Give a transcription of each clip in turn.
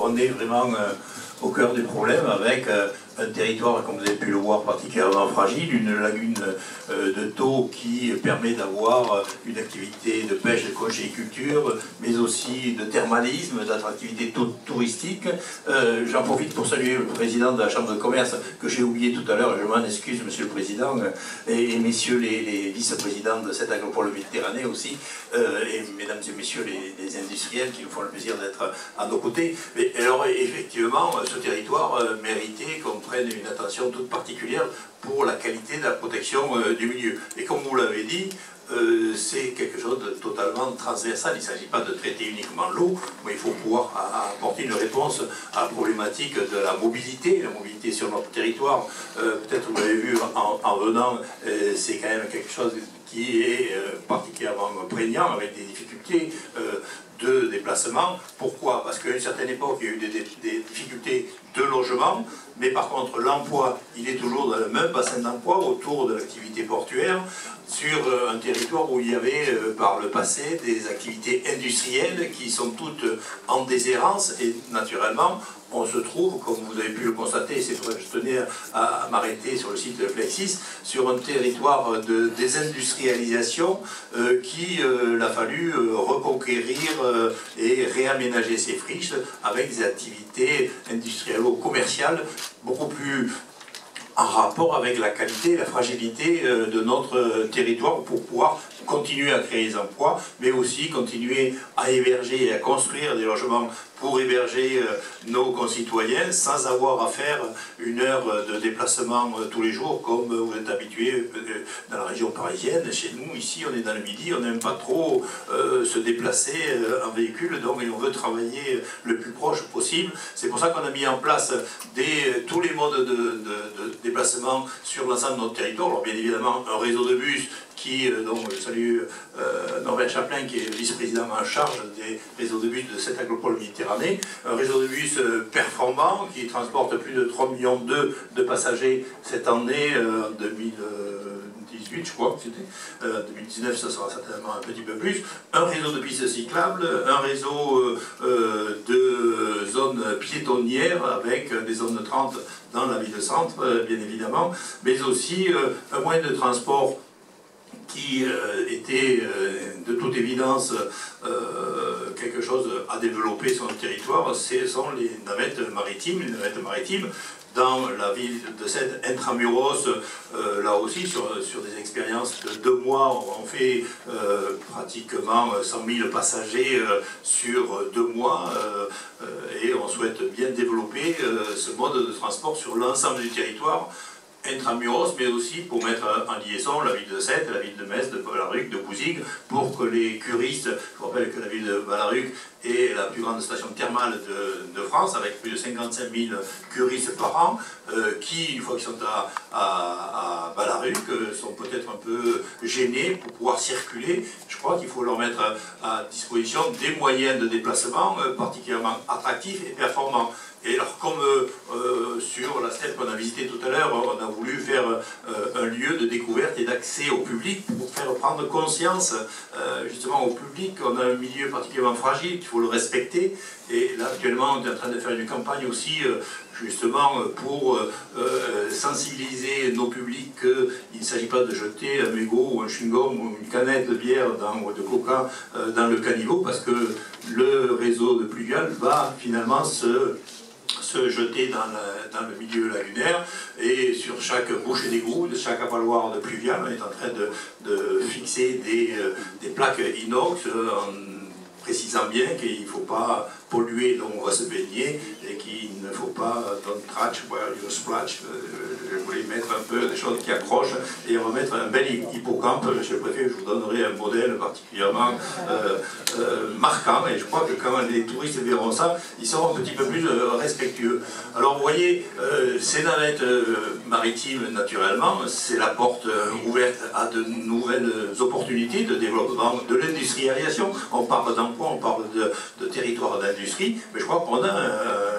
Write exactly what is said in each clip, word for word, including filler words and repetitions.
on est vraiment euh, au cœur du problème avec euh, un territoire, comme vous avez pu le voir, particulièrement fragile, une lagune euh, de taux qui permet d'avoir une activité de pêche, de conchyliculture, mais aussi de thermalisme, d'attractivité touristique. Euh, J'en profite pour saluer le président de la Chambre de commerce, que j'ai oublié tout à l'heure, je m'en excuse, monsieur le président, et, et messieurs les, les vice-présidents de cette agropole Méditerranée aussi, euh, et mesdames et messieurs les, les industriels qui nous font le plaisir d'être à nos côtés. Mais alors, effectivement, ce territoire euh, méritait qu'on prenne une attention toute particulière pour la qualité de la protection euh, du milieu. Et comme vous l'avez dit, euh, c'est quelque chose de totalement transversal. Il ne s'agit pas de traiter uniquement l'eau, mais il faut pouvoir à, à apporter une réponse à la problématique de la mobilité, la mobilité sur notre territoire. Euh, Peut-être vous l'avez vu en, en venant, euh, c'est quand même quelque chose qui est euh, particulièrement prégnant, avec des difficultés euh, de déplacement. Pourquoi? Parce qu'à une certaine époque, il y a eu des, des, des difficultés de logement, mais par contre, l'emploi, il est toujours dans le même bassin d'emploi, autour de l'activité portuaire, sur euh, un territoire où il y avait, euh, par le passé, des activités industrielles qui sont toutes en déshérence, et naturellement, on se trouve, comme vous avez pu le constater, c'est pour ça que je tenais à, à m'arrêter sur le site de Flexis, sur un territoire de désindustrialisation euh, qui euh, a fallu euh, reconquérir euh, et réaménager ses friches avec des activités industrielles ou commerciales beaucoup plus en rapport avec la qualité et la fragilité euh, de notre territoire pour pouvoir continuer à créer des emplois, mais aussi continuer à héberger et à construire des logements pour héberger euh, nos concitoyens sans avoir à faire une heure de déplacement euh, tous les jours comme vous êtes habitués euh, dans la région parisienne. Chez nous, ici, on est dans le midi, on n'aime pas trop euh, se déplacer euh, en véhicule, donc on veut travailler le plus proche possible. C'est pour ça qu'on a mis en place des, tous les modes de, de, de déplacement sur l'ensemble de notre territoire. Alors bien évidemment, un réseau de bus qui, euh, donc je salue euh, Norbert Chaplin, qui est vice-président en charge des réseaux de bus de cette agropole Méditerranée, un réseau de bus euh, performant qui transporte plus de trois millions de passagers cette année, euh, en deux mille dix-huit je crois que c'était, euh, deux mille dix-neuf ça sera certainement un petit peu plus, un réseau de pistes cyclables, un réseau euh, euh, de zones piétonnières avec des zones de trente dans la ville-centre, euh, bien évidemment, mais aussi euh, un moyen de transport qui euh, était euh, de toute évidence euh, quelque chose à développer sur le territoire, ce sont les navettes maritimes, les navettes maritimes dans la ville de Sète, intramuros, euh, là aussi sur, sur des expériences de deux mois, on fait euh, pratiquement cent mille passagers euh, sur deux mois euh, euh, et on souhaite bien développer euh, ce mode de transport sur l'ensemble du territoire, intramuros, mais aussi pour mettre en liaison la ville de Sète, la ville de Metz, de Ballaruc, de Bouzigues, pour que les curistes, je vous rappelle que la ville de Ballaruc est la plus grande station thermale de, de France, avec plus de cinquante-cinq mille curistes par an, euh, qui, une fois qu'ils sont à, à, à Ballaruc, euh, sont peut-être un peu gênés pour pouvoir circuler. Je crois qu'il faut leur mettre à, à disposition des moyens de déplacement euh, particulièrement attractifs et performants. Et alors, comme euh, euh, sur la steppe qu'on a visité tout à l'heure, on a voulu faire euh, un lieu de découverte et d'accès au public pour faire prendre conscience euh, justement au public qu'on a un milieu particulièrement fragile, qu'il faut le respecter. Et là, actuellement, on est en train de faire une campagne aussi euh, justement pour euh, euh, sensibiliser nos publics qu'il ne s'agit pas de jeter un mégot ou un chewing-gum ou une canette de bière dans, ou de coca euh, dans le caniveau, parce que le réseau de pluvial va finalement se se jeter dans le, dans le milieu lagunaire, et sur chaque bouche d'égout, de chaque avaloir de pluvial, on est en train de, de fixer des, euh, des plaques inox euh, en précisant bien qu'il ne faut pas polluer là où on va se baigner et qu'il ne faut pas don't touch where you splash. Je voulais mettre un peu des choses qui accrochent et on va mettre un bel hippocampe. Monsieur le préfet, je vous donnerai un modèle particulièrement euh, euh, marquant, et je crois que quand les touristes verront ça, ils seront un petit peu plus euh, respectueux. Alors vous voyez, euh, ces navettes euh, maritimes, naturellement, c'est la porte euh, ouverte à de nouvelles opportunités de développement de l'industrialisation. On parle d'emploi, on parle de, de territoire d'industrie, mais je crois qu'on a euh,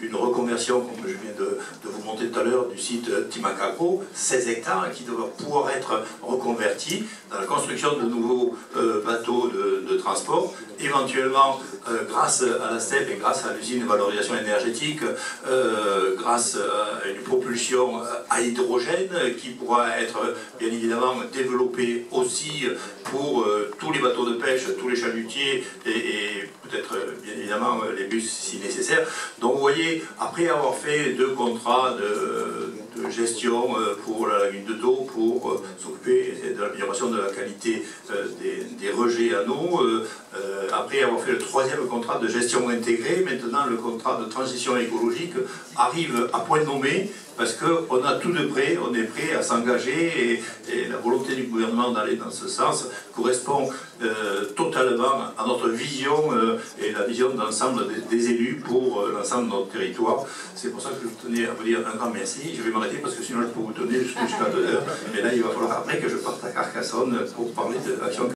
une reconversion, comme je viens de, de vous montrer tout à l'heure, du site Timakako, seize hectares, qui doivent pouvoir être reconvertis dans la construction de nouveaux euh, bateaux de, de transport, éventuellement euh, grâce à la STEP et grâce à l'usine de valorisation énergétique, euh, grâce à une propulsion à hydrogène qui pourra être bien évidemment développée aussi pour euh, tous les bateaux de pêche, tous les chalutiers et, et peut-être bien évidemment les bus si nécessaire. Donc vous voyez, après avoir fait deux contrats de, de gestion euh, pour la lagune de Thau, pour euh, s'occuper de l'amélioration de la qualité euh, des, des rejets en eau, euh, euh, après avoir fait le troisième contrat de gestion intégrée, maintenant le contrat de transition écologique arrive à point nommé, parce qu'on a tout de près, on est prêt à s'engager et, et la volonté du gouvernement d'aller dans ce sens correspond euh, totalement à notre vision euh, et la vision de l'ensemble des, des élus pour euh, l'ensemble de notre territoire. C'est pour ça que je tenais à vous dire un grand merci. Je vais m'arrêter parce que sinon je peux vous donner jusqu'à deux heures. Mais là, il va falloir après que je parte à Carcassonne pour parler de l'action.